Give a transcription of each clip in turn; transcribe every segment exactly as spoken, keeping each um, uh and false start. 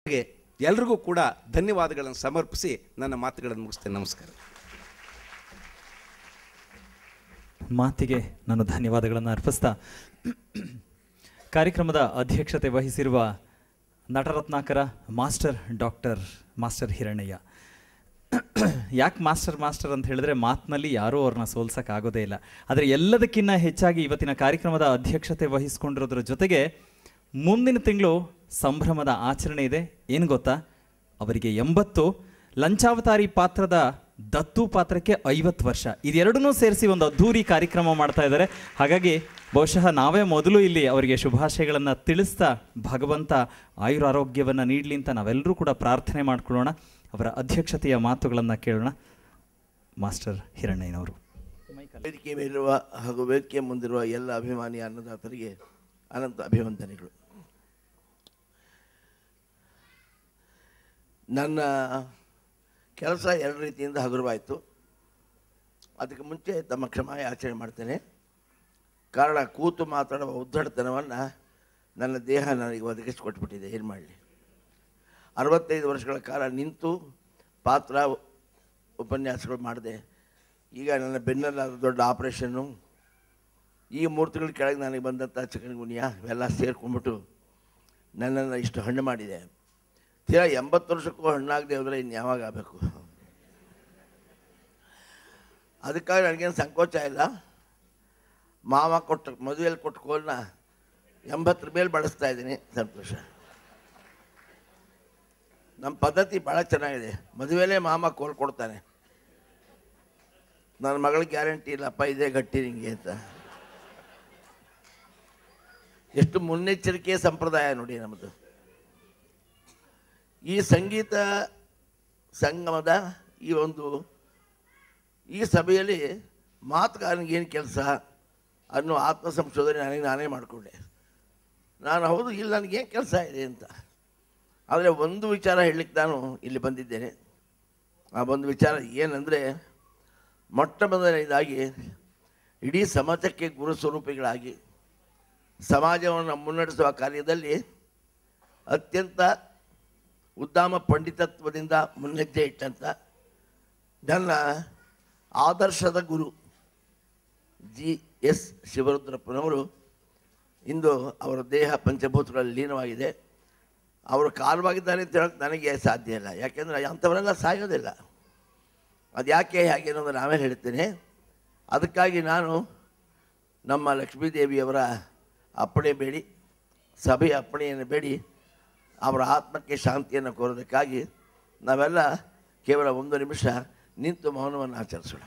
ಹಾಗೆ ಎಲ್ರಿಗೂ ಕೂಡ ಧನ್ಯವಾದಗಳನ್ನು ಸಮರ್ಪಿಸಿ ನನ್ನ ಮಾತುಗಳನ್ನು ಮುಗಿಸ್ತೇನೆ. ನಮಸ್ಕಾರ. ಮಾತಿಗೆ ನಾನು ಧನ್ಯವಾದಗಳನ್ನು ಅರ್ಪಿಸ್ತಾ ಕಾರ್ಯಕ್ರಮದ ಅಧ್ಯಕ್ಷತೆ ವಹಿಸಿರುವ Nataratnakara master doctor master Hirannaiah. ಯಾಕೆ ಮಾಸ್ಟರ್ ಮಾಸ್ಟರ್ ಅಂತ ಹೇಳಿದ್ರೆ ಮಾತಿನಲ್ಲಿ ಯಾರೂ ಅವ್ರನ್ನ ಸೋಲ್ಸೋಕ್ಕಾಗೋದೇ ಇಲ್ಲ. ಆದರೆ ಎಲ್ಲದಕ್ಕಿಂತ ಹೆಚ್ಚಾಗಿ ಇವತ್ತಿನ ಕಾರ್ಯಕ್ರಮದ ಅಧ್ಯಕ್ಷತೆ ವಹಿಸ್ಕೊಂಡಿರೋದ್ರ ಜೊತೆಗೆ ಮುಂದಿನ ತಿಂಗಳು ಸಂಭ್ರಮದ ಆಚರಣೆ ಇದೆ. ಏನು ಗೊತ್ತಾ, ಅವರಿಗೆ ಎಂಬತ್ತು, ಲಂಚಾವತಾರಿ ಪಾತ್ರದ ದತ್ತು ಪಾತ್ರಕ್ಕೆ ಐವತ್ತು ವರ್ಷ. ಇದೆರಡನ್ನೂ ಸೇರಿಸಿ ಒಂದು ಅದ್ಧೂರಿ ಕಾರ್ಯಕ್ರಮ ಮಾಡ್ತಾ ಇದ್ದಾರೆ. ಹಾಗಾಗಿ ಬಹುಶಃ ನಾವೇ ಮೊದಲು ಇಲ್ಲಿ ಅವರಿಗೆ ಶುಭಾಶಯಗಳನ್ನು ತಿಳಿಸ್ತಾ ಭಗವಂತ ಆಯುರಾರೋಗ್ಯವನ್ನು ನೀಡಲಿ ಅಂತ ನಾವೆಲ್ಲರೂ ಕೂಡ ಪ್ರಾರ್ಥನೆ ಮಾಡ್ಕೊಳ್ಳೋಣ. ಅವರ ಅಧ್ಯಕ್ಷತೆಯ ಮಾತುಗಳನ್ನು ಕೇಳೋಣ. ಮಾಸ್ಟರ್ ಹಿರಣ್ಣಯ್ಯನವರು. ವೇದಿಕೆ ಮೇಲಿರುವ ಹಾಗೂ ವೇದಿಕೆ ಮುಂದಿರುವ ಎಲ್ಲ ಅಭಿಮಾನಿ ಅನ್ನದಾತರಿಗೆ ಅನಂತ ಅಭಿವಂದನೆಗಳು. ನನ್ನ ಕೆಲಸ ಎರಡು ರೀತಿಯಿಂದ ಹಗುರವಾಯಿತು. ಅದಕ್ಕೆ ಮುಂಚೆ ತಮ್ಮ ಕ್ಷಮಾ ಯಾಚನೆ ಮಾಡ್ತೇನೆ. ಕಾರಣ, ಕೂತು ಮಾತಾಡುವ ಉದ್ದಡತನವನ್ನು ನನ್ನ ದೇಹ ನನಗೆ ಒದಗಿಸಿಕೊಟ್ಬಿಟ್ಟಿದೆ. ಏನು ಮಾಡಲಿ, ಅರವತ್ತೈದು ವರ್ಷಗಳ ಕಾಲ ನಿಂತು ಪಾತ್ರ ಉಪನ್ಯಾಸಗಳು ಮಾಡಿದೆ. ಈಗ ನನ್ನ ಬೆನ್ನಲ್ಲಾದ ದೊಡ್ಡ ಆಪ್ರೇಷನ್ನು, ಈ ಮೂರು ತಿಂಗಳ ಕೆಳಗೆ ನನಗೆ ಬಂದಂಥ ಚಿಕನ್ಗುನ್ಯಾ ಇವೆಲ್ಲ ಸೇರ್ಕೊಂಡ್ಬಿಟ್ಟು ನನ್ನನ್ನು ಇಷ್ಟು ಹಣ್ಣು ಮಾಡಿದೆ. ತೀರಾ ಎಂಬತ್ತು ವರ್ಷಕ್ಕೂ ಹಣ್ಣಾಗದೆ ಹೋದರೆ ಇನ್ನು ಯಾವಾಗ ಆಗಬೇಕು? ಅದಕ್ಕಾಗಿ ನನಗೇನು ಸಂಕೋಚ ಇಲ್ಲ. ಮಾವ ಕೊಟ್ಟ ಮದುವೆಯಲ್ಲಿ ಕೊಟ್ಟ ಕೋಲನ್ನ ಎಂಬತ್ತರ ಮೇಲೆ ಬಳಸ್ತಾ ಇದ್ದೀನಿ, ಸಂತೋಷ. ನಮ್ಮ ಪದ್ಧತಿ ಭಾಳ ಚೆನ್ನಾಗಿದೆ. ಮದುವೆಲೇ ಮಾಮ ಕೋಲ್ ಕೊಡ್ತಾನೆ. ನನ್ನ ಮಗಳಿಗೆ ಗ್ಯಾರಂಟಿ ಇಲ್ಲಪ್ಪ ಇದೇ ಗಟ್ಟಿ ನಿಂಗೆ ಅಂತ. ಎಷ್ಟು ಮುನ್ನೆಚ್ಚರಿಕೆಯ ಸಂಪ್ರದಾಯ ನೋಡಿ ನಮ್ಮದು. ಈ ಸಂಗೀತ ಸಂಗಮದ ಈ ಒಂದು ಈ ಸಭೆಯಲ್ಲಿ ಮಾತುಗಾರನಿಗೇನು ಕೆಲಸ ಅನ್ನೋ ಆತ್ಮ ಸಂಶೋಧನೆ ನನಗೆ ನಾನೇ ಮಾಡಿಕೊಂಡೆ. ನಾನು ಹೌದು ಇಲ್ಲಿ ನನಗೇನು ಕೆಲಸ ಇದೆ ಅಂತ. ಆದರೆ ಒಂದು ವಿಚಾರ ಹೇಳಲಿಕ್ಕೆ ನಾನು ಇಲ್ಲಿ ಬಂದಿದ್ದೇನೆ. ಆ ಒಂದು ವಿಚಾರ ಏನಂದರೆ, ಮೊಟ್ಟ ಮೊದಲನೇದಾಗಿ ಇಡೀ ಸಮಾಜಕ್ಕೆ ಗುರು ಸ್ವರೂಪಿಗಳಾಗಿ ಸಮಾಜವನ್ನು ಮುನ್ನಡೆಸುವ ಕಾರ್ಯದಲ್ಲಿ ಅತ್ಯಂತ ಉದ್ದಾಮ ಪಂಡಿತತ್ವದಿಂದ ಮುನ್ನೆಜ್ಜೆ ಇಟ್ಟಂಥ ನನ್ನ ಆದರ್ಶದ ಗುರು ಜಿ ಎಸ್ ಶಿವರುದ್ರಪ್ಪನವರು ಇಂದು ಅವರ ದೇಹ ಪಂಚಭೂತಗಳಲ್ಲಿ ಲೀನವಾಗಿದೆ. ಅವರು ಕಾಲವಾಗಿದ್ದಾರೆ ಅಂತ ಹೇಳೋಕ್ಕೆ ನನಗೆ ಸಾಧ್ಯ ಇಲ್ಲ. ಯಾಕೆಂದರೆ ಅಂಥವರೆಲ್ಲ ಸಾಯೋದಿಲ್ಲ. ಅದು ಯಾಕೆ ಹಾಗೆ ಅನ್ನೋದು ನಾವೇ ಹೇಳ್ತೇನೆ. ಅದಕ್ಕಾಗಿ ನಾನು ನಮ್ಮ ಲಕ್ಷ್ಮೀದೇವಿಯವರ ಅಪ್ಪಣೆ ಬೇಡಿ, ಸಭೆಯ ಅಪ್ಪಣೆಯನ್ನು ಬೇಡಿ ಅವರ ಆತ್ಮಕ್ಕೆ ಶಾಂತಿಯನ್ನು ಕೋರೋದಕ್ಕಾಗಿ ನಾವೆಲ್ಲ ಕೇವಲ ಒಂದು ನಿಮಿಷ ನಿಂತು ಮೌನವನ್ನು ಆಚರಿಸೋಣ.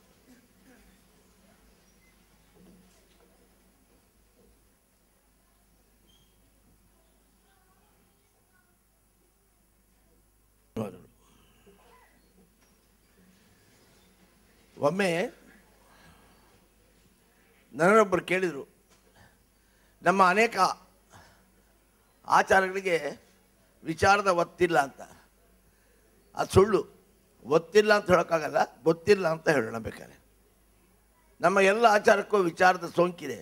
ಒಮ್ಮೆ ನನ್ನೊಬ್ಬರು ಕೇಳಿದರು, ನಮ್ಮ ಅನೇಕ ಆಚಾರಗಳಿಗೆ ವಿಚಾರದ ಒತ್ತಿಲ್ಲ ಅಂತ. ಅದು ಸುಳ್ಳು. ಒತ್ತಿಲ್ಲ ಅಂತ ಹೇಳೋಕ್ಕಾಗಲ್ಲ, ಗೊತ್ತಿಲ್ಲ ಅಂತ ಹೇಳೋಣ ಬೇಕಾದ್ರೆ. ನಮ್ಮ ಎಲ್ಲ ಆಚಾರಕ್ಕೂ ವಿಚಾರದ ಸೋಂಕಿದೆ.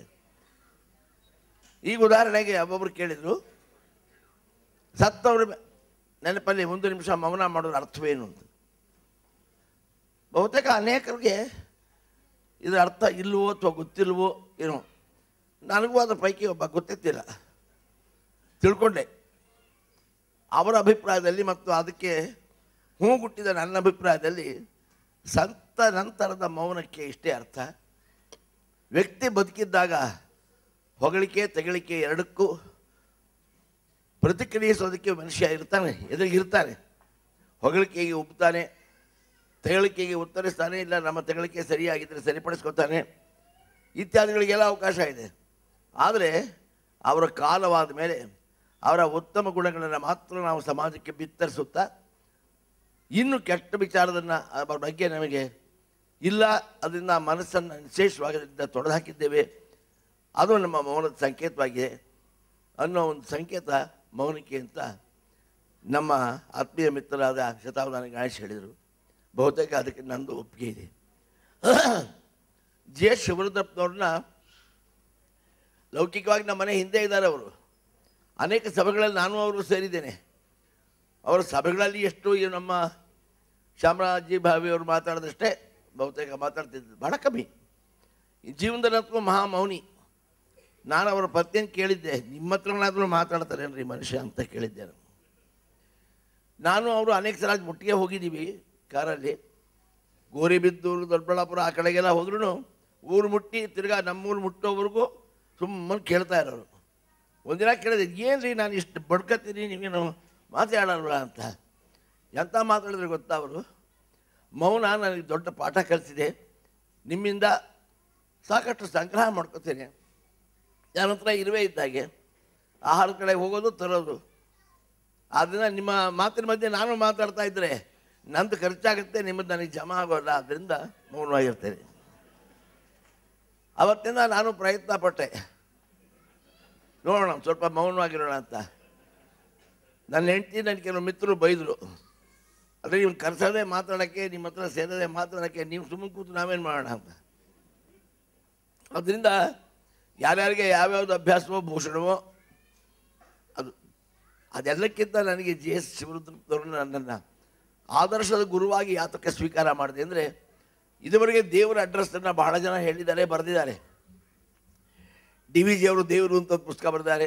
ಈಗ ಉದಾಹರಣೆಗೆ ಒಬ್ಬೊಬ್ರು ಕೇಳಿದರು, ಸತ್ತವ್ರ ನೆನಪಲ್ಲಿ ಒಂದು ನಿಮಿಷ ಮೌನ ಮಾಡೋದ್ರ ಅರ್ಥವೇನು ಅಂತ. ಬಹುತೇಕ ಅನೇಕರಿಗೆ ಇದರ ಅರ್ಥ ಇಲ್ಲವೋ ಅಥವಾ ಗೊತ್ತಿಲ್ವೋ ಏನೋ. ನನಗೂ ಅದ್ರ ಪೈಕಿ ಒಬ್ಬ ಗೊತ್ತಿತ್ತಿಲ್ಲ, ತಿಳ್ಕೊಂಡೆ. ಅವರ ಅಭಿಪ್ರಾಯದಲ್ಲಿ ಮತ್ತು ಅದಕ್ಕೆ ಹೂ ಗುಟ್ಟಿದ ನನ್ನ ಅಭಿಪ್ರಾಯದಲ್ಲಿ ಸಂತ ನಂತರದ ಮೌನಕ್ಕೆ ಇಷ್ಟೇ ಅರ್ಥ. ವ್ಯಕ್ತಿ ಬದುಕಿದ್ದಾಗ ಹೊಗಳಿಕೆ ತೆಗಳಿಕೆ ಎರಡಕ್ಕೂ ಪ್ರತಿಕ್ರಿಯಿಸೋದಕ್ಕೆ ಮನುಷ್ಯ ಇರ್ತಾನೆ, ಎದುರಿಗಿರ್ತಾನೆ. ಹೊಗಳಿಕೆಗೆ ಉಬ್ತಾನೆ, ತೆಗಳಿಕೆಗೆ ಉತ್ತರಿಸ್ತಾನೆ, ಇಲ್ಲ ನಮ್ಮ ತೆಗಳಿಕೆ ಸರಿಯಾಗಿದ್ದರೆ ಸರಿಪಡಿಸ್ಕೊತಾನೆ, ಇತ್ಯಾದಿಗಳಿಗೆಲ್ಲ ಅವಕಾಶ ಇದೆ. ಆದರೆ ಅವರ ಕಾಲವಾದ ಮೇಲೆ ಅವರ ಉತ್ತಮ ಗುಣಗಳನ್ನು ಮಾತ್ರ ನಾವು ಸಮಾಜಕ್ಕೆ ಬಿತ್ತರಿಸುತ್ತಾ ಇನ್ನು ಕೆಟ್ಟ ವಿಚಾರದನ್ನು ಅವರ ಬಗ್ಗೆ ನಮಗೆ ಇಲ್ಲ, ಅದರಿಂದ ಮನಸ್ಸನ್ನು ವಿಶೇಷವಾಗಿ ತೊಡೆದು ಹಾಕಿದ್ದೇವೆ. ಅದು ನಮ್ಮ ಮೌನದ ಸಂಕೇತವಾಗಿದೆ ಅನ್ನೋ ಒಂದು ಸಂಕೇತ ಮೌನಿಕೆ ಅಂತ ನಮ್ಮ ಆತ್ಮೀಯ ಮಿತ್ರರಾದ ಶತಾವಧಾನಿ ಗಣೇಶ್ ಹೇಳಿದರು. ಬಹುತೇಕ ಅದಕ್ಕೆ ನಂದು ಒಪ್ಪಿಗೆ ಇದೆ. ಜಿ ಎಸ್ ಶಿವರುದ್ರಪ್ಪನವ್ರನ್ನ ಲೌಕಿಕವಾಗಿ ನಮ್ಮ ಮನೆ ಹಿಂದೆ ಇದ್ದಾರೆ. ಅವರು ಅನೇಕ ಸಭೆಗಳಲ್ಲಿ ನಾನು ಅವರು ಸೇರಿದ್ದೇನೆ. ಅವರ ಸಭೆಗಳಲ್ಲಿ ಎಷ್ಟು ಈ ನಮ್ಮ ಶ್ಯಾಮರಾಜಿ ಭಾವಿಯವರು ಮಾತಾಡಿದಷ್ಟೇ ಬಹುತೇಕ ಮಾತಾಡ್ತಿದ್ದು ಭಾಳ ಕಮ್ಮಿ. ಈ ಜೀವನದಲ್ಲಂತೂ ಮಹಾಮೌನಿ. ನಾನು ಅವರ ಪತ್ನಿಯನ್ನು ಕೇಳಿದ್ದೆ, ನಿಮ್ಮ ಹತ್ರನಾದರೂ ಮಾತಾಡ್ತಾರೇನ್ರಿ ಮನುಷ್ಯ ಅಂತ ಕೇಳಿದ್ದೆ. ನಾನು ನಾನು ಅವರು ಅನೇಕ ಸಲ ಮುಟ್ಟಿಗೆ ಹೋಗಿದ್ದೀವಿ ಕಾರಲ್ಲಿ. ಗೋರಿಬಿದ್ದೂರು, ದೊಡ್ಡಬಳ್ಳಾಪುರ ಆ ಕಡೆಗೆಲ್ಲ ಹೋದ್ರೂ ಊರು ಮುಟ್ಟಿ ತಿರ್ಗಾ ನಮ್ಮೂರು ಮುಟ್ಟೋವರೆಗೂ ಸುಮ್ಮನೆ ಕೇಳ್ತಾ ಇರೋರು. ಒಂದಿನ ಕೇಳಿದೆ, ಏನು ರೀ ನಾನು ಇಷ್ಟು ಬಡ್ಕತ್ತೀನಿ, ನೀವೇನು ಮಾತಾಡಲ್ವ ಅಂತ. ಎಂಥ ಮಾತಾಡಿದ್ರೆ ಗೊತ್ತಾ ಅವರು, ಮೌನ ನನಗೆ ದೊಡ್ಡ ಪಾಠ ಕಲಿಸಿದೆ, ನಿಮ್ಮಿಂದ ಸಾಕಷ್ಟು ಸಂಗ್ರಹ ಮಾಡ್ಕೋತೇನೆ. ನನ್ನ ಹತ್ರ ಇರುವೆ ಇದ್ದಾಗೆ ಆಹಾರದ ಕಡೆ ಹೋಗೋದು ತರೋದು. ಆದ್ದರಿಂದ ನಿಮ್ಮ ಮಾತಿನ ಮಧ್ಯೆ ನಾನು ಮಾತಾಡ್ತಾ ಇದ್ದರೆ ನಂದು ಖರ್ಚಾಗುತ್ತೆ, ನಿಮ್ಮದು ನನಗೆ ಜಮಾ ಆಗೋಲ್ಲ. ಆದ್ದರಿಂದ ಮೌನವಾಗಿರ್ತೇನೆ. ಅವತ್ತಿಂದ ನಾನು ಪ್ರಯತ್ನ ಪಟ್ಟೆ, ನೋಡೋಣ ಸ್ವಲ್ಪ ಮೌನವಾಗಿರೋಣ ಅಂತ. ನನ್ನ ಹೆಂಡತಿ ನನ್ನ ಕೆಲವು ಮಿತ್ರರು ಬೈದರು, ಅಂದರೆ ನೀವು ಕರ್ಸೋದೇ ಮಾತಾಡೋಕ್ಕೆ, ನಿಮ್ಮ ಹತ್ರ ಸೇರದೆ ಮಾತಾಡೋಕ್ಕೆ, ನೀವು ಸುಮ್ಮನೆ ಕೂತು ನಾವೇನು ಮಾಡೋಣ ಅಂತ. ಅದರಿಂದ ಯಾರ್ಯಾರಿಗೆ ಯಾವ್ಯಾವ್ದು ಅಭ್ಯಾಸವೋ ಭೂಷಣವೋ ಅದು ಅದೆಲ್ಲಕ್ಕಿಂತ ನನಗೆ ಜಿ ಎಸ್ ಶಿವರುದ್ರವರು ನನ್ನನ್ನು ಆದರ್ಶದ ಗುರುವಾಗಿ ಯಾತಕ್ಕೆ ಸ್ವೀಕಾರ ಮಾಡಿದೆ ಅಂದರೆ, ಇದುವರೆಗೆ ದೇವರ ಅಡ್ರೆಸ್ಸನ್ನು ಬಹಳ ಜನ ಹೇಳಿದ್ದಾರೆ, ಬರೆದಿದ್ದಾರೆ. ಡಿ ವಿ ಜಿ ಅವರು ದೇವರು ಅಂತ ಒಂದು ಪುಸ್ತಕ ಬರೆದಿದ್ದಾರೆ,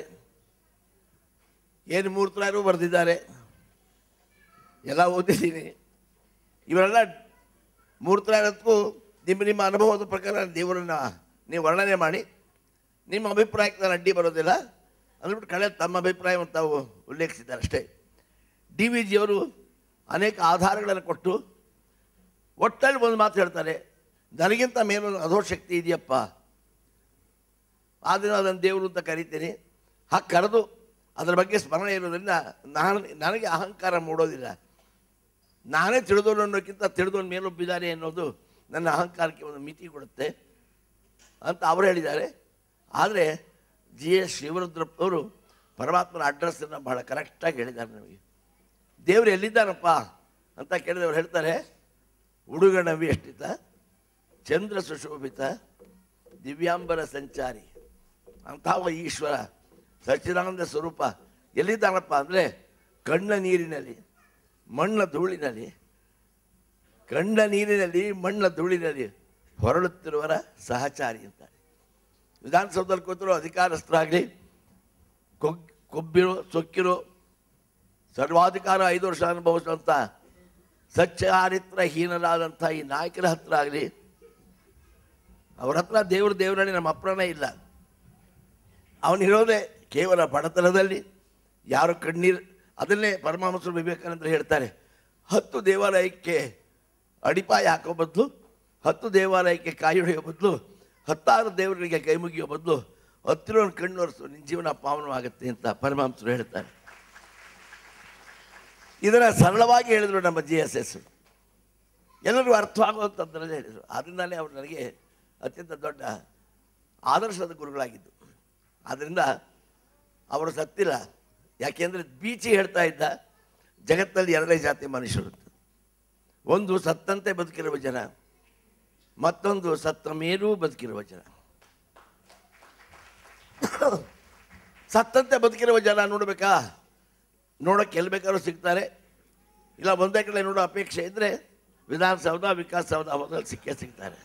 ಏನು ಮೂರ್ತರಾಯರು ಬರೆದಿದ್ದಾರೆ, ಎಲ್ಲ ಓದಿದ್ದೀನಿ. ಇವರೆಲ್ಲ ಮೂರ್ತರಾಯರಕ್ಕೂ ನಿಮ್ಮ ನಿಮ್ಮ ಅನುಭವದ ಪ್ರಕಾರ ದೇವರನ್ನು ನೀವು ವರ್ಣನೆ ಮಾಡಿ, ನಿಮ್ಮ ಅಭಿಪ್ರಾಯಕ್ಕೆ ನಾನು ಅಡ್ಡಿ ಬರೋದಿಲ್ಲ ಅಂದ್ಬಿಟ್ಟು ಕಳೆ ತಮ್ಮ ಅಭಿಪ್ರಾಯವನ್ನು ತಾವು ಉಲ್ಲೇಖಿಸಿದ್ದಾರೆ ಅಷ್ಟೇ. ಡಿ ವಿ ಜಿಯವರು ಅನೇಕ ಆಧಾರಗಳನ್ನು ಕೊಟ್ಟು ಒಟ್ಟಲ್ಲಿ ಒಂದು ಮಾತು ಹೇಳ್ತಾರೆ, ನನಗಿಂತ ಮೇಲೊಂದು ಅಧೋಶಕ್ತಿ ಇದೆಯಪ್ಪ, ಆದ್ದರಿಂದ ಅದನ್ನು ದೇವರು ಅಂತ ಕರಿತೀನಿ. ಹಾಗೆ ಕರೆದು ಅದರ ಬಗ್ಗೆ ಸ್ಮರಣೆ ಇರೋದ್ರಿಂದ ನಾನು ನನಗೆ ಅಹಂಕಾರ ಮೂಡೋದಿಲ್ಲ. ನಾನೇ ತಿಳಿದೋನು ಅನ್ನೋಕ್ಕಿಂತ ತಿಳಿದೋನು ಮೇಲೊಬ್ಬಿದ್ದಾರೆ ಅನ್ನೋದು ನನ್ನ ಅಹಂಕಾರಕ್ಕೆ ಒಂದು ಮಿತಿ ಕೊಡುತ್ತೆ ಅಂತ ಅವರು ಹೇಳಿದ್ದಾರೆ. ಆದರೆ ಜಿ ಎಸ್ ಶಿವರುದ್ರಪ್ಪನವರು ಪರಮಾತ್ಮನ ಅಡ್ರೆಸ್ಸನ್ನು ಭಾಳ ಕರೆಕ್ಟಾಗಿ ಹೇಳಿದ್ದಾರೆ. ನಮಗೆ ದೇವರು ಎಲ್ಲಿದ್ದಾರಪ್ಪ ಅಂತ ಕೇಳಿದವರು ಹೇಳ್ತಾರೆ, ಉಡುಗಣ ವಿಷ್ಟಿತ ಚಂದ್ರ ಸುಶೋಭಿತ ದಿವ್ಯಾಂಬರ ಸಂಚಾರಿ ಅಂತಹ ಈಶ್ವರ ಸಚ್ಚಿದಾನಂದ ಸ್ವರೂಪ ಎಲ್ಲಿದ್ದಾನಪ್ಪ ಅಂದರೆ, ಕಣ್ಣ ನೀರಿನಲ್ಲಿ ಮಣ್ಣ ಧೂಳಿನಲ್ಲಿ ಕಣ್ಣ ನೀರಿನಲ್ಲಿ ಮಣ್ಣ ಧೂಳಿನಲ್ಲಿ ಹೊರಳುತ್ತಿರುವರ ಸಹಚಾರಿ ಅಂತಾರೆ. ವಿಧಾನಸೌಧದಲ್ಲಿ ಕೂತರು ಅಧಿಕಾರಸ್ಥರಾಗಲಿ, ಕೊಗ್ ಕೊಬ್ಬಿರೋ ಸೊಕ್ಕಿರೋ ಸರ್ವಾಧಿಕಾರ ಐದು ವರ್ಷ ಅನುಭವಿಸುವಂಥ ಸಚ್ಚಾರಿತ್ರಹೀನರಾದಂಥ ಈ ನಾಯಕರ ಹತ್ರ ಆಗಲಿ, ಅವ್ರ ಹತ್ರ ದೇವ್ರ ದೇವರಲ್ಲಿ ನಮ್ಮ ಅಪ್ರಾಣ ಇಲ್ಲ. ಅವನಿರೋದೇ ಕೇವಲ ಬಡತನದಲ್ಲಿ. ಯಾರು ಕಣ್ಣೀರು, ಅದನ್ನೇ ಪರಮಹಂಸರು ವಿವೇಕಾನಂದರು ಹೇಳ್ತಾರೆ, ಹತ್ತು ದೇವಾಲಯಕ್ಕೆ ಅಡಿಪಾಯ ಹಾಕೋ ಬದಲು, ಹತ್ತು ದೇವಾಲಯಕ್ಕೆ ಕಾಯಿ ಹೊಡೆಯೋ ಬದಲು, ಹತ್ತಾರು ದೇವರಿಗೆ ಕೈ ಮುಗಿಯೋ ಬದಲು ಹತ್ತಿರ ಕಣ್ಣೊರೆಸು, ನಿನ್ನ ಜೀವನ ಪಾವನವಾಗುತ್ತೆ ಅಂತ ಪರಮಹಂಸರು ಹೇಳ್ತಾರೆ. ಇದನ್ನು ಸರಳವಾಗಿ ಹೇಳಿದರು ನಮ್ಮ ಜಿ ಎಸ್ ಎಸ್, ಎಲ್ಲರಿಗೂ ಅರ್ಥವಾಗುವಂಥದ್ದರಲ್ಲೇ ಹೇಳಿದರು. ಅದರಿಂದಲೇ ಅವರು ನನಗೆ ಅತ್ಯಂತ ದೊಡ್ಡ ಆದರ್ಶದ ಗುರುಗಳಾಗಿದ್ದು. ಆದ್ದರಿಂದ ಅವರು ಸತ್ತಿಲ್ಲ. ಯಾಕೆಂದರೆ ಬೀಚಿ ಹೇಳ್ತಾ ಇದ್ದ, ಜಗತ್ತಲ್ಲಿ ಎರಡೇ ಜಾತಿ ಮನುಷ್ಯರು, ಒಂದು ಸತ್ತಂತೆ ಬದುಕಿರುವ ಜನ, ಮತ್ತೊಂದು ಸತ್ತ ಮೇಲೂ ಬದುಕಿರುವ ಜನ. ಸತ್ತಂತೆ ಬದುಕಿರುವ ಜನ ನೋಡಬೇಕಾ, ನೋಡೋಕ್ಕೆ ಎಲ್ಲಿ ಬೇಕಾದ್ರೂ ಸಿಗ್ತಾರೆ, ಇಲ್ಲ ಒಂದೇ ಕಡೆ ನೋಡೋ ಅಪೇಕ್ಷೆ ಇದ್ದರೆ ವಿಧಾನಸೌಧ ವಿಕಾಸಸೌಧ ಹೋದಲ್ಲಿ ಸಿಕ್ಕೇ ಸಿಗ್ತಾರೆ.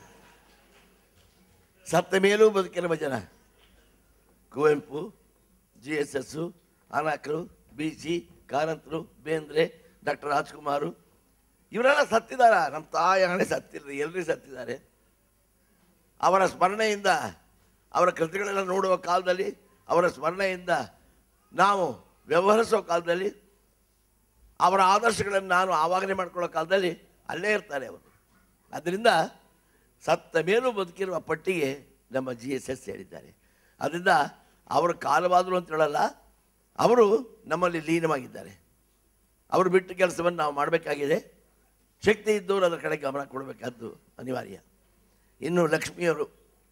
ಸತ್ತ ಮೇಲೂ ಬದುಕಿರುವ ಜನ ಕುವೆಂಪು, ಜಿ ಎಸ್ ಎಸ್ಸು, ಅನಾಕರು, ಬಿ ಜಿ, ಕಾರಂತರು, ಬೇಂದ್ರೆ, ಡಾಕ್ಟರ್ ರಾಜ್ಕುಮಾರು ಇವರೆಲ್ಲ ಸತ್ತಿದಾರ. ನಮ್ಮ ತಾಯಿ ಹಣೆ ಸತ್ತಿಲ್ಲ, ಎಲ್ಲರೂ ಸತ್ತಿದ್ದಾರೆ. ಅವರ ಸ್ಮರಣೆಯಿಂದ, ಅವರ ಕೃತಿಗಳೆಲ್ಲ ನೋಡುವ ಕಾಲದಲ್ಲಿ, ಅವರ ಸ್ಮರಣೆಯಿಂದ ನಾವು ವ್ಯವಹರಿಸೋ ಕಾಲದಲ್ಲಿ, ಅವರ ಆದರ್ಶಗಳನ್ನು ನಾನು ಆವಾಗನೆ ಮಾಡ್ಕೊಳ್ಳೋ ಕಾಲದಲ್ಲಿ ಅಲ್ಲೇ ಇರ್ತಾರೆ ಅವರು. ಅದರಿಂದ ಸತ್ತ ಮೇಲೂ ಬದುಕಿರುವ ಪಟ್ಟಿಗೆ ನಮ್ಮ ಜಿ ಎಸ್ ಎಸ್ ಹೇಳಿದ್ದಾರೆ. ಅದರಿಂದ ಅವರು ಕಾಲವಾದರು ಅಂತ ಹೇಳಲ್ಲ, ಅವರು ನಮ್ಮಲ್ಲಿ ಲೀನವಾಗಿದ್ದಾರೆ. ಅವರು ಬಿಟ್ಟ ಕೆಲಸವನ್ನು ನಾವು ಮಾಡಬೇಕಾಗಿದೆ. ಶಕ್ತಿ ಇದ್ದವರು ಅದರ ಕಡೆ ಗಮನ ಕೊಡಬೇಕಾದ್ದು ಅನಿವಾರ್ಯ. ಇನ್ನು ಲಕ್ಷ್ಮಿಯವರು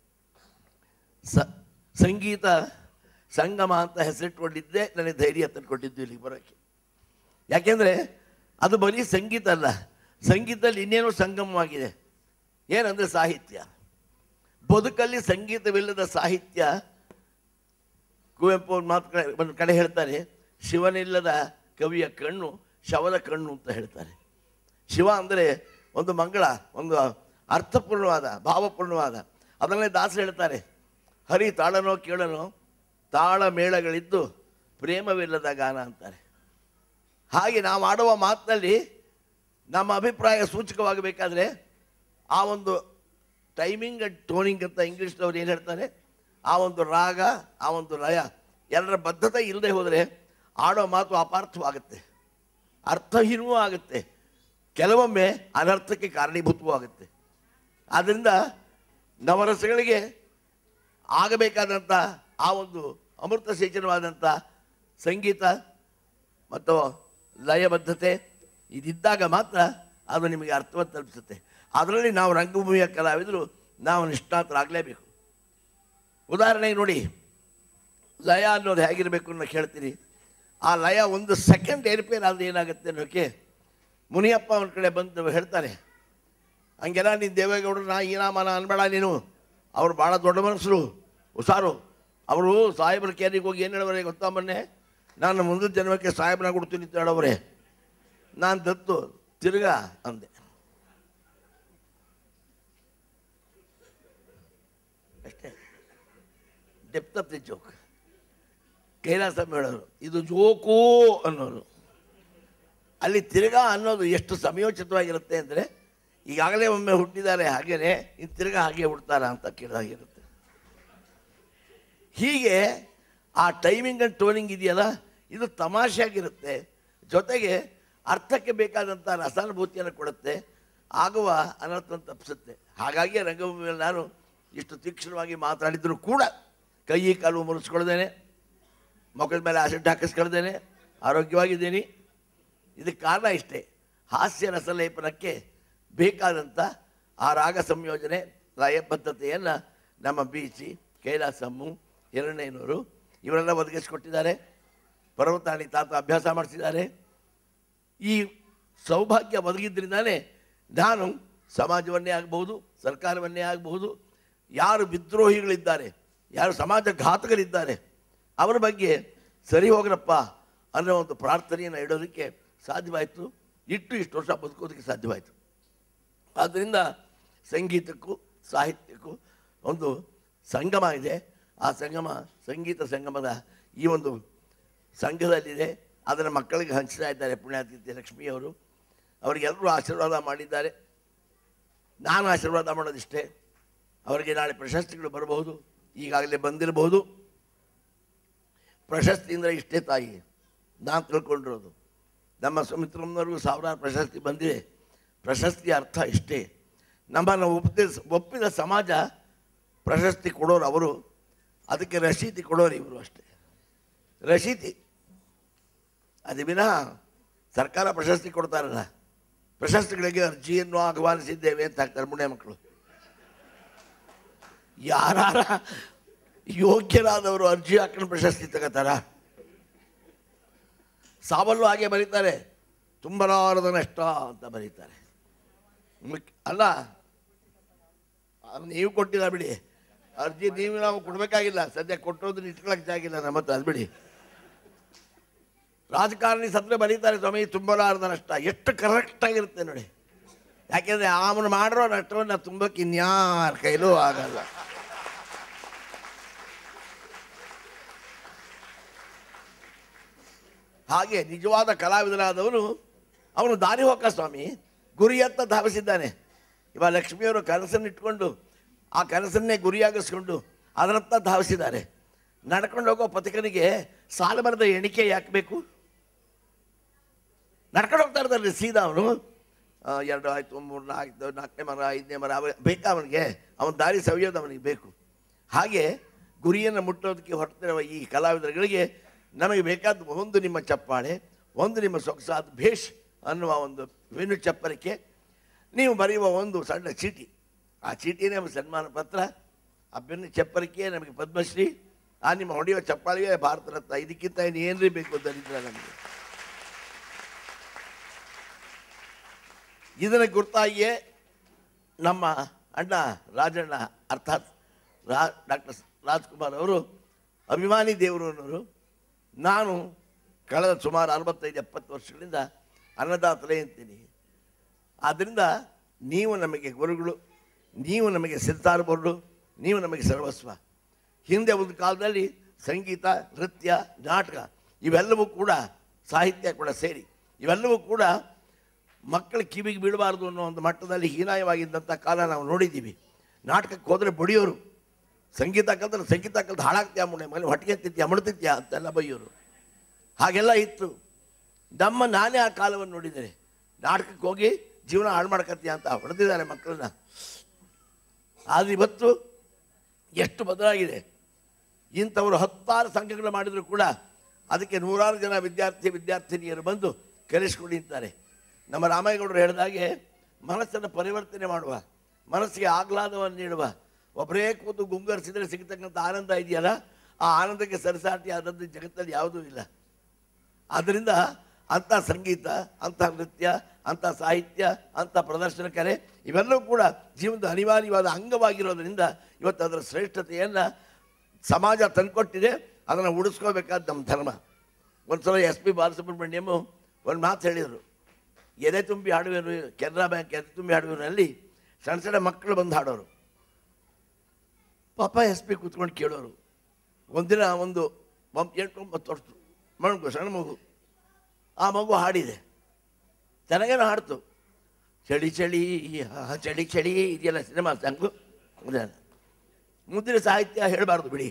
ಸ ಸಂಗೀತ ಸಂಗಮ ಅಂತ ಹೆಸರಿಟ್ಕೊಂಡಿದ್ದೇ ನನಗೆ ಧೈರ್ಯ ತಂದುಕೊಟ್ಟಿದ್ದು ಇಲ್ಲಿಗೆ ಬರೋಕ್ಕೆ. ಯಾಕೆಂದರೆ ಅದು ಬರೀ ಸಂಗೀತ ಅಲ್ಲ, ಸಂಗೀತದಲ್ಲಿ ಇನ್ನೇನೋ ಸಂಗಮವಾಗಿದೆ. ಏನಂದರೆ ಸಾಹಿತ್ಯ. ಬದುಕಲ್ಲಿ ಸಂಗೀತವಿಲ್ಲದ ಸಾಹಿತ್ಯ. ಕುವೆಂಪು ಒಂದು ಮಾತು ಕಡೆ ಒಂದು ಕಡೆ ಹೇಳ್ತಾರೆ, ಶಿವನಿಲ್ಲದ ಕವಿಯ ಕಣ್ಣು ಶವದ ಕಣ್ಣು ಅಂತ ಹೇಳ್ತಾರೆ. ಶಿವ ಅಂದರೆ ಒಂದು ಮಂಗಳ, ಒಂದು ಅರ್ಥಪೂರ್ಣವಾದ, ಭಾವಪೂರ್ಣವಾದ. ಅದನ್ನೇ ದಾಸರು ಹೇಳ್ತಾರೆ, ಹರಿ ತಾಳನೋ ಕೇಳನೋ ತಾಳ ಮೇಳಗಳಿದ್ದು ಪ್ರೇಮವಿಲ್ಲದ ಗಾನ ಅಂತಾರೆ. ಹಾಗೆ ನಾವು ಆಡುವ ಮಾತಿನಲ್ಲಿ ನಮ್ಮ ಅಭಿಪ್ರಾಯ ಸೂಚಕವಾಗಬೇಕಾದ್ರೆ ಆ ಒಂದು ಟೈಮಿಂಗ್ ಆ್ಯಂಡ್ ಟೋನಿಂಗ್ ಅಂತ ಇಂಗ್ಲೀಷ್ನವ್ರು ಏನು ಹೇಳ್ತಾರೆ, ಆ ಒಂದು ರಾಗ, ಆ ಒಂದು ಲಯ ಎಲ್ಲರ ಬದ್ಧತೆ ಇಲ್ಲದೆ ಹೋದರೆ ಆಡೋ ಮಾತು ಅಪಾರ್ಥವಾಗುತ್ತೆ, ಅರ್ಥಹೀನವೂ ಆಗುತ್ತೆ, ಕೆಲವೊಮ್ಮೆ ಅನರ್ಥಕ್ಕೆ ಕಾರಣೀಭೂತವೂ ಆಗುತ್ತೆ. ಆದ್ದರಿಂದ ನವರಸಗಳಿಗೆ ಆಗಬೇಕಾದಂಥ ಆ ಒಂದು ಅಮೃತ ಸೇಚನವಾದಂಥ ಸಂಗೀತ ಮತ್ತು ಲಯಬದ್ಧತೆ ಇದಿದ್ದಾಗ ಮಾತ್ರ ಅದು ನಿಮಗೆ ಅರ್ಥವನ್ನು ತಲುಪಿಸುತ್ತೆ. ಅದರಲ್ಲಿ ನಾವು ರಂಗಭೂಮಿಯ ಕಲಾವಿದರು ನಾವು ನಿಷ್ಣಾತರಾಗಲೇಬೇಕು. ಉದಾಹರಣೆಗೆ ನೋಡಿ, ಲಯ ಅನ್ನೋದು ಹೇಗಿರಬೇಕು ಅನ್ನೋ ಕೇಳ್ತೀರಿ. ಆ ಲಯ ಒಂದು ಸೆಕೆಂಡ್ ಏರ್ಪೇರ್ ಆದರೆ ಏನಾಗುತ್ತೆ ಅನ್ನೋಕ್ಕೆ ಮುನಿಯಪ್ಪ ಅವ್ರ ಕಡೆ ಬಂದು ಹೇಳ್ತಾರೆ, ಹಂಗೆಲ್ಲ ನೀನು ದೇವೇಗೌಡರು ನಾ ಈನಾಮಾನ ಅನ್ಬೇಡ ನೀನು, ಅವ್ರು ಭಾಳ ದೊಡ್ಡ ಮನಸ್ಸರು, ಹುಷಾರು. ಅವರು ಸಾಹೇಬ್ರ ಕೇರಿಗೆ ಹೋಗಿ ಏನು ಹೇಳೋರೆ ಗೊತ್ತಾ, ಮೊನ್ನೆ ನಾನು ಮುಂದಿನ ಜನ್ಮಕ್ಕೆ ಸಾಹೇಬ್ನ ಕೊಡ್ತೀನಿ ಅಂತ ಹೇಳೋರೆ. ನಾನು ದತ್ತು ತಿರ್ಗಾ ಅಂದೆ. ಅಷ್ಟೇ, ಡೆಪ್ತ್ ಆಫ್ ದಿ ಜೋಕ್. ಕೈಲಾಸ ಹೇಳೋರು ಇದು ಜೋಕು ಅನ್ನೋರು. ಅಲ್ಲಿ ತಿರ್ಗಾ ಅನ್ನೋದು ಎಷ್ಟು ಸಮಯೋಚಿತವಾಗಿರುತ್ತೆ ಅಂದರೆ, ಈಗಾಗಲೇ ಒಮ್ಮೆ ಹುಟ್ಟಿದ್ದಾರೆ ಹಾಗೇನೆ ಇನ್ನು ತಿರ್ಗಾ ಹಾಗೆ ಹುಡ್ತಾರ ಅಂತ ಕೇಳಿದಾಗಿರುತ್ತೆ. ಹೀಗೆ ಆ ಟೈಮಿಂಗ್ ಆ್ಯಂಡ್ ಟೋನಿಂಗ್ ಇದೆಯಲ್ಲ, ಇದು ತಮಾಷೆಯಾಗಿರುತ್ತೆ, ಜೊತೆಗೆ ಅರ್ಥಕ್ಕೆ ಬೇಕಾದಂಥ ರಸಾನುಭೂತಿಯನ್ನು ಕೊಡುತ್ತೆ, ಆಗುವ ಅನರ್ಥವನ್ನು ತಪ್ಪಿಸುತ್ತೆ. ಹಾಗಾಗಿ ರಂಗಭೂಮಿಯಲ್ಲಿ ನಾನು ಇಷ್ಟು ತೀಕ್ಷ್ಣವಾಗಿ ಮಾತಾಡಿದರೂ ಕೂಡ ಕೈ ಕಾಲು ಮುರಿಸ್ಕೊಳ್ದೇನೆ, ಮೊಕದ ಮೇಲೆ ಆಸಿಡ್ ಹಾಕಿಸ್ಕೊಳ್ದೇನೆ ಆರೋಗ್ಯವಾಗಿದ್ದೀನಿ. ಇದಕ್ಕೆ ಕಾರಣ ಇಷ್ಟೇ, ಹಾಸ್ಯ ರಸಲೇಪನಕ್ಕೆ ಬೇಕಾದಂಥ ಆ ರಾಗ ಸಂಯೋಜನೆ, ಲಯಬದ್ಧತೆಯನ್ನು ನಮ್ಮ ಬೀಚಿ, ಕೈಲಾಸಮ್ಮು, ಹಿರಣ್ಣಯ್ಯನವರು ಇವರೆಲ್ಲ ಒದಗಿಸಿಕೊಟ್ಟಿದ್ದಾರೆ. ಪರ್ವತಾಣಿ ತಾತ ಅಭ್ಯಾಸ ಮಾಡಿಸಿದ್ದಾರೆ. ಈ ಸೌಭಾಗ್ಯ ಒದಗಿದ್ದರಿಂದಾನೇ ನಾನು ಸಮಾಜವನ್ನೇ ಆಗಬಹುದು, ಸರ್ಕಾರವನ್ನೇ ಆಗಬಹುದು, ಯಾರು ವಿದ್ರೋಹಿಗಳಿದ್ದಾರೆ, ಯಾರು ಸಮಾಜ ಘಾತಕರಿದ್ದಾರೆ ಅವರ ಬಗ್ಗೆ ಸರಿ ಹೋಗ್ರಪ್ಪ ಅನ್ನೋ ಒಂದು ಪ್ರಾರ್ಥನೆಯನ್ನು ಇಡೋದಕ್ಕೆ ಸಾಧ್ಯವಾಯಿತು. ಇಟ್ಟು ಇಷ್ಟು ವರ್ಷ ಬದುಕೋದಕ್ಕೆ ಸಾಧ್ಯವಾಯಿತು. ಆದ್ದರಿಂದ ಸಂಗೀತಕ್ಕೂ ಸಾಹಿತ್ಯಕ್ಕೂ ಒಂದು ಸಂಗಮ ಇದೆ. ಆ ಸಂಗಮ ಸಂಗೀತ ಸಂಗಮದ ಈ ಒಂದು ಸಂಘದಲ್ಲಿದೆ. ಅದನ್ನು ಮಕ್ಕಳಿಗೆ ಹಂಚ್ತಾ ಇದ್ದಾರೆ ಪುಣ್ಯಾತಿಥಿ ಲಕ್ಷ್ಮಿಯವರು. ಅವರಿಗೆಲ್ಲರೂ ಆಶೀರ್ವಾದ ಮಾಡಿದ್ದಾರೆ. ನಾನು ಆಶೀರ್ವಾದ ಮಾಡೋದಿಷ್ಟೇ, ಅವರಿಗೆ ನಾಳೆ ಪ್ರಶಸ್ತಿಗಳು ಬರಬಹುದು, ಈಗಾಗಲೇ ಬಂದಿರಬಹುದು. ಪ್ರಶಸ್ತಿ ಅಂದರೆ ಇಷ್ಟೇ ತಾಯಿ, ನಾನು ತಿಳ್ಕೊಂಡಿರೋದು. ನಮ್ಮ ಸುಮಿತ್ರಮ್ಮನವ್ರಿಗೂ ಸಾವಿರಾರು ಪ್ರಶಸ್ತಿ ಬಂದಿದೆ. ಪ್ರಶಸ್ತಿಯ ಅರ್ಥ ಇಷ್ಟೇ, ನಮ್ಮನ್ನು ಒಪ್ಪಿದ ಒಪ್ಪಿದ ಸಮಾಜ ಪ್ರಶಸ್ತಿ ಕೊಡೋರು ಅವರು, ಅದಕ್ಕೆ ರಸೀತಿ ಕೊಡೋರು ಇವರು ಅಷ್ಟೇ. ರಸೀತಿ ಅದು ವಿನಃ ಸರ್ಕಾರ ಪ್ರಶಸ್ತಿ ಕೊಡ್ತಾರಲ್ಲ, ಪ್ರಶಸ್ತಿಗಳಿಗೆ ಅರ್ಜಿಯನ್ನು ಆಹ್ವಾನಿಸಿದ್ದೇವೆ ಅಂತ ಹಾಕ್ತಾರೆ ಮುಣೆ ಮಕ್ಕಳು. ಯಾರ ಯೋಗ್ಯರಾದವರು ಅರ್ಜಿ ಹಾಕೊಂಡು ಪ್ರಶಸ್ತಿ ತಗೋತಾರ? ಸಾವಲ್ಲು ಹಾಗೆ ಬರೀತಾರೆ, ತುಂಬಲಾರದ ನಷ್ಟ ಅಂತ ಬರೀತಾರೆ. ಅಲ್ಲ, ನೀವು ಕೊಟ್ಟಿಲ್ಲ ಬಿಡಿ ಅರ್ಜಿ, ನೀವು ನಾವು ಕೊಡಬೇಕಾಗಿಲ್ಲ, ಸದ್ಯ ಕೊಟ್ಟೋದ್ರೆ ಇಟ್ಕೊಳಕ್ಕೆ ಜಾಗಿಲ್ಲ ನಮ್ಮ ಹತ್ರ, ಅದು ಬಿಡಿ. ರಾಜಕಾರಣಿ ಸತ್ರೆ ಬರೀತಾರೆ ಸ್ವಾಮಿ ತುಂಬಲಾರದ ನಷ್ಟ. ಎಷ್ಟು ಕರೆಕ್ಟಾಗಿರುತ್ತೆ ನೋಡಿ. ಯಾಕೆಂದರೆ ಅವನು ಮಾಡಿರೋ ನಷ್ಟವನ್ನು ತುಂಬಕ್ಕೆ ಇನ್ಯಾರ ಕೈಲೂ ಆಗಲ್ಲ. ಹಾಗೆ ನಿಜವಾದ ಕಲಾವಿದರಾದವನು ಅವನು ದಾರಿ ಹೋಗ ಸ್ವಾಮಿ, ಗುರಿಯತ್ತ ಧಾವಿಸಿದ್ದಾನೆ. ಇವಾಗ ಲಕ್ಷ್ಮಿಯವರು ಕನಸನ್ನು ಇಟ್ಕೊಂಡು ಆ ಕನಸನ್ನೇ ಗುರಿಯಾಗಿಸ್ಕೊಂಡು ಅದರತ್ತ ಧಾವಿಸಿದ್ದಾರೆ. ನಡ್ಕೊಂಡು ಹೋಗೋ ಪಥಕನಿಗೆ ಸಾಲ ಬರದ ಎಣಿಕೆ ಯಾಕೆ ಬೇಕು? ನಡ್ಕೊಂಡು ಹೋಗ್ತಾ ಇರ್ತಾರೆ ಸೀದಾ. ಅವನು ಎರಡು ಆಯಿತು, ಮೂರು ನಾಲ್ಕು, ನಾಲ್ಕನೇ ಮರ, ಐದನೇ ಮರ, ಅವ ಬೇಕಾ ಅವನಿಗೆ? ಅವನ ದಾರಿ ಸವಿಯೋದು ಅವನಿಗೆ ಬೇಕು. ಹಾಗೆ ಗುರಿಯನ್ನು ಮುಟ್ಟೋದಕ್ಕೆ ಹೊರಟಿರುವ ಈ ಕಲಾವಿದರುಗಳಿಗೆ ನಮಗೆ ಬೇಕಾದ ಒಂದು ನಿಮ್ಮ ಚಪ್ಪಾಳೆ, ಒಂದು ನಿಮ್ಮ ಸೊಗಸಾದ ಭೇಷ್ ಅನ್ನುವ ಒಂದು ವೆನ್ನು ಚಪ್ಪರಿಕೆ, ನೀವು ಬರೆಯುವ ಒಂದು ಸಣ್ಣ ಚೀಟಿ, ಆ ಚೀಟಿನೇ ನಮಗೆ ಸನ್ಮಾನ ಪತ್ರ, ಆ ಬೆನ್ನು ಚಪ್ಪರಿಕೆ ನಮಗೆ ಪದ್ಮಶ್ರೀ, ಆ ನಿಮ್ಮ ಹೊಡೆಯುವ ಚಪ್ಪಾಳಿಗೆ ಭಾರತ ರತ್ನ. ಇದಕ್ಕಿಂತ ಇನ್ನು ಏನ್ರಿ ಬೇಕು ದರಿದ್ರ ನಮಗೆ? ಇದರ ಗುರುತಾಗಿಯೇ ನಮ್ಮ ಅಣ್ಣ ರಾಜಣ್ಣ ಅರ್ಥಾತ್ ರಾ ಡಾಕ್ಟರ್ ರಾಜ್ಕುಮಾರ್ ಅವರು ಅಭಿಮಾನಿ ದೇವರು ಅನ್ನೋರು. ನಾನು ಕಳೆದ ಸುಮಾರು ಅರವತ್ತೈದು ಎಪ್ಪತ್ತು ವರ್ಷಗಳಿಂದ ಅನ್ನದಾತರೇ ಅಂತೀನಿ. ಆದ್ದರಿಂದ ನೀವು ನಮಗೆ ಗುರುಗಳು, ನೀವು ನಮಗೆ ಸಿತಾರ್ ಬೋರ್ಡು, ನೀವು ನಮಗೆ ಸರ್ವಸ್ವ. ಹಿಂದೆ ಒಂದು ಕಾಲದಲ್ಲಿ ಸಂಗೀತ, ನೃತ್ಯ, ನಾಟಕ ಇವೆಲ್ಲವೂ ಕೂಡ, ಸಾಹಿತ್ಯ ಕೂಡ ಸೇರಿ ಇವೆಲ್ಲವೂ ಕೂಡ ಮಕ್ಕಳ ಕಿವಿಗೆ ಬೀಳಬಾರ್ದು ಅನ್ನೋ ಒಂದು ಮಟ್ಟದಲ್ಲಿ ಹೀನಾಯವಾಗಿದ್ದಂಥ ಕಾಲ ನಾವು ನೋಡಿದ್ದೀವಿ. ನಾಟಕಕ್ಕೆ ಹೋದರೆ ಬಡಿಯೋರು, ಸಂಗೀತ ಕಲ್ತ್ರೆ ಸಂಗೀತ ಕಲ್ತು ಹಾಳಾಗ್ತೀಯ ಮುಣೆ ಮನೆ ಹೊಟ್ಟಿಗೆ ತಿತ್ತೀಯ ಮುಡ್ತಿತ್ಯ ಅಂತೆಲ್ಲ ಬೈಯೋರು. ಹಾಗೆಲ್ಲ ಇತ್ತು. ನಮ್ಮ ನಾನೇ ಆ ಕಾಲವನ್ನು ನೋಡಿದ್ದೇನೆ. ನಾಟಕಕ್ಕೆ ಹೋಗಿ ಜೀವನ ಹಾಳು ಮಾಡ್ಕತ್ತೀಯ ಅಂತ ಹೊಡೆದಿದ್ದಾರೆ ಮಕ್ಕಳನ್ನ. ಆದರೆ ಇವತ್ತು ಎಷ್ಟು ಬದಲಾಗಿದೆ. ಇಂಥವರು ಹತ್ತಾರು ಸಂಘಗಳು ಮಾಡಿದರೂ ಕೂಡ ಅದಕ್ಕೆ ನೂರಾರು ಜನ ವಿದ್ಯಾರ್ಥಿ ವಿದ್ಯಾರ್ಥಿನಿಯರು ಬಂದು ಕಲಿಸ್ಕೊಂಡಿದ್ದಾರೆ. ನಮ್ಮ ರಾಮೇಗೌಡರು ಹೇಳಿದಾಗೆ ಮನಸ್ಸನ್ನು ಪರಿವರ್ತನೆ ಮಾಡುವ, ಮನಸ್ಸಿಗೆ ಆಹ್ಲಾದವನ್ನು ನೀಡುವ, ಒಬ್ಬರೇ ಕೂತು ಗುಂಗರಿಸಿದರೆ ಸಿಗತಕ್ಕಂಥ ಆನಂದ ಇದೆಯಲ್ಲ, ಆ ಆನಂದಕ್ಕೆ ಸರಿಸಾಟಿ ಆದದ್ದು ಜಗತ್ತಲ್ಲಿ ಯಾವುದೂ ಇಲ್ಲ. ಆದ್ದರಿಂದ ಅಂಥ ಸಂಗೀತ, ಅಂಥ ನೃತ್ಯ, ಅಂಥ ಸಾಹಿತ್ಯ, ಅಂಥ ಪ್ರದರ್ಶನ ಕಲೆ ಇವೆಲ್ಲವೂ ಕೂಡ ಜೀವನದ ಅನಿವಾರ್ಯವಾದ ಅಂಗವಾಗಿರೋದ್ರಿಂದ ಇವತ್ತು ಅದರ ಶ್ರೇಷ್ಠತೆಯನ್ನು ಸಮಾಜ ತಂದುಕೊಟ್ಟಿದೆ. ಅದನ್ನು ಉಳಿಸ್ಕೋಬೇಕಾದ ನಮ್ಮ ಧರ್ಮ. ಒಂದು ಸಲ ಎಸ್ ಪಿ ಬಾಲಸುಬ್ರಹ್ಮಣ್ಯಮು ಒಂದು ಮಾತು ಹೇಳಿದರು. ಎದೆ ತುಂಬಿ ಹಾಡುವೆನು, ಕೆನರಾ ಬ್ಯಾಂಕ್ ಎದೆ ತುಂಬಿ ಹಾಡುವೆನಲ್ಲಿ ಸಣ್ಣ ಸಣ್ಣ ಮಕ್ಕಳು ಬಂದು ಹಾಡೋರು. ಪಾಪ ಎಸ್ ಪಿ ಕೂತ್ಕೊಂಡು ಕೇಳೋರು. ಒಂದಿನ ಒಂದು ಎಂಟು ಒಂಬತ್ತು ವರ್ಷ ಮಗು, ಸಣ್ಣ ಮಗು, ಆ ಮಗು ಹಾಡಿದೆ, ಚೆನ್ನಾಗೇನೋ ಹಾಡ್ತು. ಚಳಿ ಚಳಿ ಚಳಿ ಚಳಿ ಇದೆಯಲ್ಲ ಸಿನಿಮಾ ಸಾಂಗು. ಮುಂದಿನ ಸಾಹಿತ್ಯ ಹೇಳಬಾರ್ದು ಬಿಡಿ,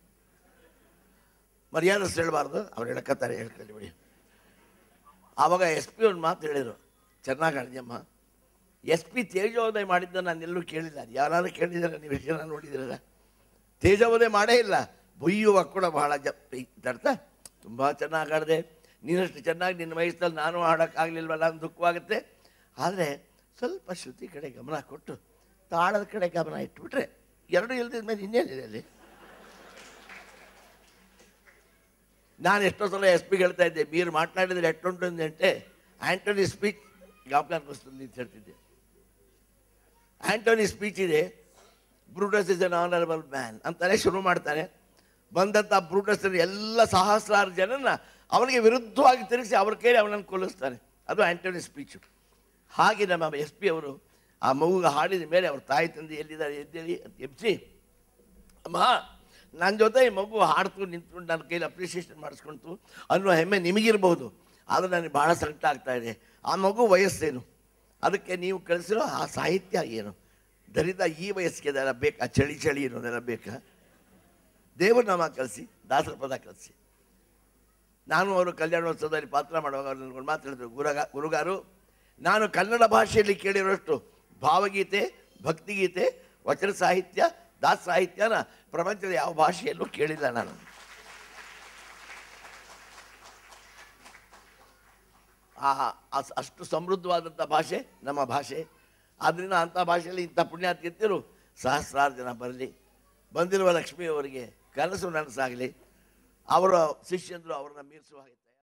ಮರ್ಯಾದಸ್ ಹೇಳಬಾರ್ದು, ಅವ್ರು ಹೇಳಕತ್ತಾರೆ ಹೇಳ್ಕೊಳ್ಳಿ ಬಿಡಿ. ಆವಾಗ ಎಸ್ ಪಿ ಒಂದು ಮಾತು ಹೇಳಿದರು, ಚೆನ್ನಾಗಿ ಹಾಡಿದೆಯಮ್ಮ. ಎಸ್ ಪಿ ತೇಜೋದಯ ಮಾಡಿದ್ದ ನಾನು ಎಲ್ಲೂ ಕೇಳಿಲ್ಲ. ಯಾರು ಕೇಳಿದಾರೆ ನೀವು ಎಷ್ಟು ಜನ ನೋಡಿದಿರಲ್ಲ? ತೇಜೋದಯ ಮಾಡೇ ಇಲ್ಲ. ಬೊಯ್ಯುವ ಕೂಡ ಬಹಳ ಜಪ್ತ ತುಂಬ ಚೆನ್ನಾಗಿ ಹಾಡಿದೆ, ನೀನಷ್ಟು ಚೆನ್ನಾಗಿ ನಿನ್ನ ವಯಸ್ಸಲ್ಲಿ ನಾನು ಹಾಡೋಕ್ಕಾಗಲಿಲ್ವಲ್ಲ ಅಂತ ದುಃಖವಾಗುತ್ತೆ. ಆದರೆ ಸ್ವಲ್ಪ ಶ್ರುತಿ ಕಡೆ ಗಮನ ಕೊಟ್ಟು ತಾಳದ ಕಡೆ ಗಮನ ಇಟ್ಬಿಟ್ರೆ ಎರಡು ಇಲ್ದಿದ ಮೇಲೆ ಇನ್ನೇನಿದೆ ಅಲ್ಲಿ. ನಾನು ಎಷ್ಟೋ ಸಲ ಎಸ್ ಪಿಗೆ ಹೇಳ್ತಾ ಇದ್ದೆ, మీరు మాట్లాಡಿದರೆ ఎట్లుంటుంది అంటే ಆ್ಯಂಟೋನಿ ಸ್ಪೀಚ್ ಜ್ಞಾಪಕ ವస్తుంది ಅಂತ ಹೇಳ್ತಿದ್ದೆ. ಆ್ಯಂಟೋನಿ ಸ್ಪೀಚ್ ಇದೆ, Brutus is an honourable man ಅಂತಾನೆ ಶುರು ಮಾಡ್ತಾನೆ. ಬಂದಂಥ ಬ್ರೂಟಸ್ ಎಲ್ಲ ಸಹಸ್ರಾರು ಜನನ ಅವನಿಗೆ ವಿರುದ್ಧವಾಗಿ ತಿರುಗಿಸಿ ಅವ್ರ ಕೈಲಿ ಅವನನ್ನು ಕೊಲ್ಲಿಸ್ತಾನೆ. ಅದು ಆ್ಯಂಟೋನಿ ಸ್ಪೀಚು. ಹಾಗೆ ನಮ್ಮ ಎಸ್ ಪಿ ಅವರು ಆ ಮಗುಗೆ ಹಾಡಿದ ಮೇಲೆ ಅವ್ರ ತಾಯಿ ತಂದೆ ಎಲ್ಲಿದ್ದಾರೆ ಎದ್ದೇಳಿ ಅಂತ ಎಬ್ಸಿ, ಅಮ್ಮ ನನ್ನ ಜೊತೆ ಈ ಮಗು ಹಾಡ್ತು ನಿಂತ್ಕೊಂಡು ನನ್ನ ಕೈಲಿ ಅಪ್ರಿಷಿಯೇಷನ್ ಮಾಡಿಸ್ಕೊಳ್ತು ಅನ್ನೋ ಹೆಮ್ಮೆ ನಿಮಗಿರ್ಬೋದು. ಆದರೆ ನನಗೆ ಭಾಳ ಸಂಕಟ ಆಗ್ತಾ ಇದೆ. ಆ ಮಗು ವಯಸ್ಸೇನು, ಅದಕ್ಕೆ ನೀವು ಕಳಿಸಿರೋ ಆ ಸಾಹಿತ್ಯ ಏನು, ದರಿದ ಈ ವಯಸ್ಸಿಗೆ ಅದೆಲ್ಲ ಬೇಕಾ, ಚಳಿ ಚಳಿ ಅನ್ನೋದೆಲ್ಲ ಬೇಕಾ? ದೇವ್ರ ನಾಮ ಕಲಿಸಿ, ದಾಸರ ಪದ ಕಲಿಸಿ. ನಾನು ಅವರು ಕಲ್ಯಾಣೋತ್ಸವದಲ್ಲಿ ಪಾತ್ರ ಮಾಡುವಾಗ ಅವ್ರು ನನಗೊಂದು ಮಾತು ಹೇಳಿದ್ರು, ಗುರುಗ ಗುರುಗಾರು ನಾನು ಕನ್ನಡ ಭಾಷೆಯಲ್ಲಿ ಕೇಳಿರೋಷ್ಟು ಭಾವಗೀತೆ, ಭಕ್ತಿಗೀತೆ, ವಚನ ಸಾಹಿತ್ಯ, ದಾಸ ಸಾಹಿತ್ಯನ ಪ್ರಪಂಚದ ಯಾವ ಭಾಷೆಯಲ್ಲೂ ಕೇಳಿಲ್ಲ ನಾನು. ಆ ಅಷ್ಟು ಸಮೃದ್ಧವಾದಂಥ ಭಾಷೆ ನಮ್ಮ ಭಾಷೆ. ಆದ್ದರಿಂದ ಅಂಥ ಭಾಷೆಯಲ್ಲಿ ಇಂಥ ಪುಣ್ಯಾತ್ಯರು ಸಹಸ್ರಾರು ಜನ ಬರಲಿ. ಬಂದಿರುವ ಲಕ್ಷ್ಮಿಯವರಿಗೆ ಕನಸು ನನಸಾಗಲಿ, ಅವರ ಶಿಷ್ಯಂದರು ಅವರನ್ನು ಮೀರಿಸುವ ಹಾಗೆ.